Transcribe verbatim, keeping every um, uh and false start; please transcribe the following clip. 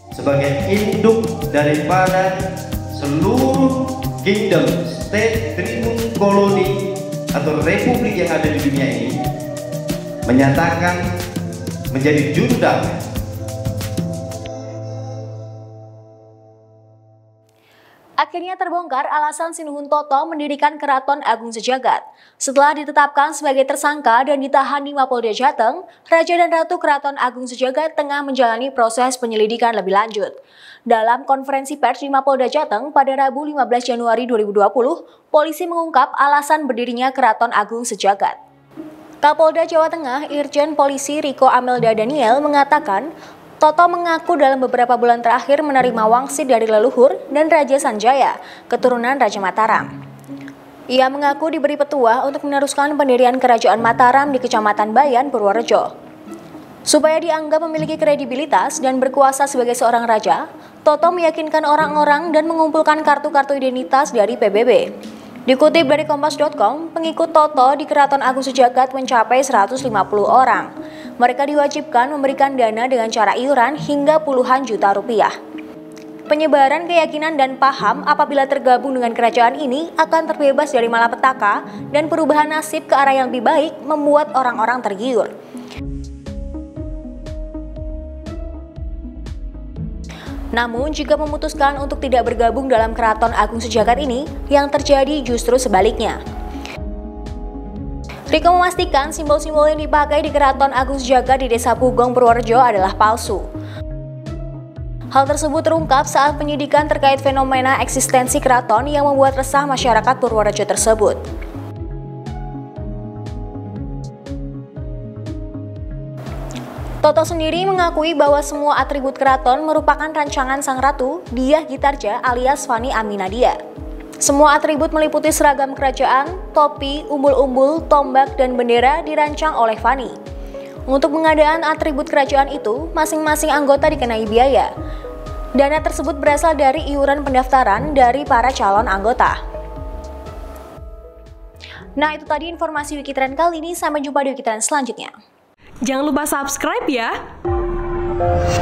sebagai induk daripada seluruh kingdom, state, tribun, koloni atau republik yang ada di dunia ini, menyatakan menjadi juru damai. Akhirnya terbongkar alasan Sinuhun Toto mendirikan Keraton Agung Sejagat. Setelah ditetapkan sebagai tersangka dan ditahan di Mapolda Jateng, Raja dan Ratu Keraton Agung Sejagat tengah menjalani proses penyelidikan lebih lanjut. Dalam konferensi pers di Mapolda Jateng pada Rabu lima belas Januari dua ribu dua puluh, polisi mengungkap alasan berdirinya Keraton Agung Sejagat. Kapolda Jawa Tengah Irjen Polisi Riko Amelda Daniel mengatakan, Toto mengaku dalam beberapa bulan terakhir menerima wangsit dari leluhur dan Raja Sanjaya, keturunan Raja Mataram. Ia mengaku diberi petua untuk meneruskan pendirian Kerajaan Mataram di Kecamatan Bayan, Purworejo. Supaya dianggap memiliki kredibilitas dan berkuasa sebagai seorang raja, Toto meyakinkan orang-orang dan mengumpulkan kartu-kartu identitas dari P B B. Dikutip dari Kompas titik com, pengikut Toto di Keraton Agung Sejagat mencapai seratus lima puluh orang. Mereka diwajibkan memberikan dana dengan cara iuran hingga puluhan juta rupiah. Penyebaran keyakinan dan paham apabila tergabung dengan kerajaan ini akan terbebas dari malapetaka dan perubahan nasib ke arah yang lebih baik membuat orang-orang tergiur. Namun, jika memutuskan untuk tidak bergabung dalam Keraton Agung Sejagat ini, yang terjadi justru sebaliknya. Riko memastikan simbol-simbol yang dipakai di Keraton Agung Sejagat di Desa Pugong, Purworejo adalah palsu. Hal tersebut terungkap saat penyidikan terkait fenomena eksistensi keraton yang membuat resah masyarakat Purworejo tersebut. Toto sendiri mengakui bahwa semua atribut keraton merupakan rancangan sang ratu, Dyah Gitarja alias Fani Aminadia. Semua atribut meliputi seragam kerajaan, topi, umbul-umbul, tombak, dan bendera dirancang oleh Fani. Untuk pengadaan atribut kerajaan itu, masing-masing anggota dikenai biaya. Dana tersebut berasal dari iuran pendaftaran dari para calon anggota. Nah, itu tadi informasi Wikitren kali ini. Sampai jumpa di Wikitren selanjutnya. Jangan lupa subscribe ya!